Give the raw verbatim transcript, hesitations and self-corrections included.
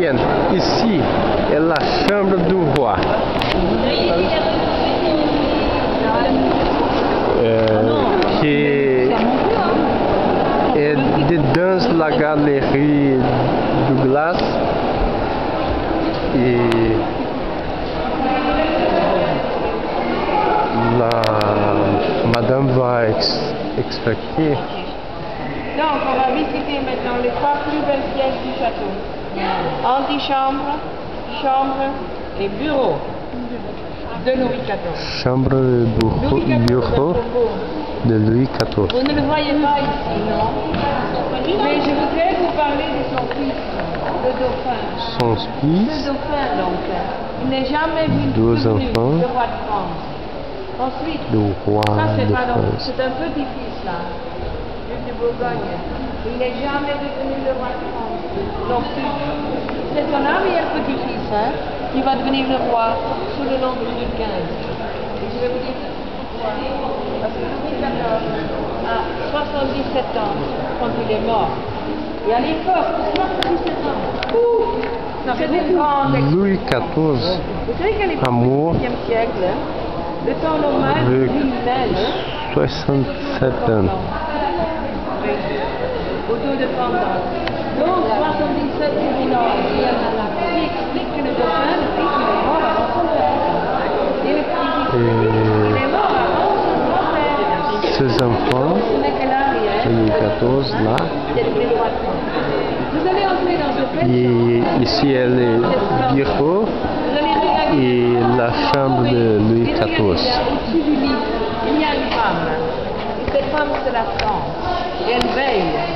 Bien, ici est la chambre du roi. Euh, qui est dedans la galerie du Glace. Et la madame va ex expliquer. Donc, on va visiter maintenant les trois plus belles pièces du château. Antichambre, chambre et bureau de Louis quatorze. Chambre de bureau, bureau de Louis quatorze. Vous ne le voyez pas ici, non? Mais je voudrais vous parler de son fils, le dauphin. Son fils. Le dauphin, donc. Il n'est jamais vu Deux devenu enfants. le roi de France. Ensuite, Le roi ça c'est de pas non, France. c'est un petit fils là, duc de Bourgogne. Il n'est jamais devenu le roi de France. Donc c'est son arrière-petit-fils hein, qui va devenir le roi sous le nom de Louis quinze. Et je vais vous dire pourquoi. Parce que Louis quatorze a soixante-dix-sept ans quand il est mort. Et à l'époque, soixante-dix-sept ans, ouh, c'est une grande Louis quatorze, Vous savez qu'à l'époque Amour. du dix-septième siècle, le temps normal Louis lui-même, soixante-sept ans. autour de trente ans. Donc soixante-dix-sept jubilants, qui explique que le dauphin, le fils, il est mort avant son père. Et le petit-fils, il est mort avant son grand-père. Ses enfants, Ce n'est que l'arrière. Louis quatorze là. Vous allez entrer dans ce fait. Et ici est le bureau Vous allez regarder. et la chambre de Louis Et regardez quatorze. bien, au-dessus du lit, il y a une femme. Et cette femme, c'est la France. Et elle veille.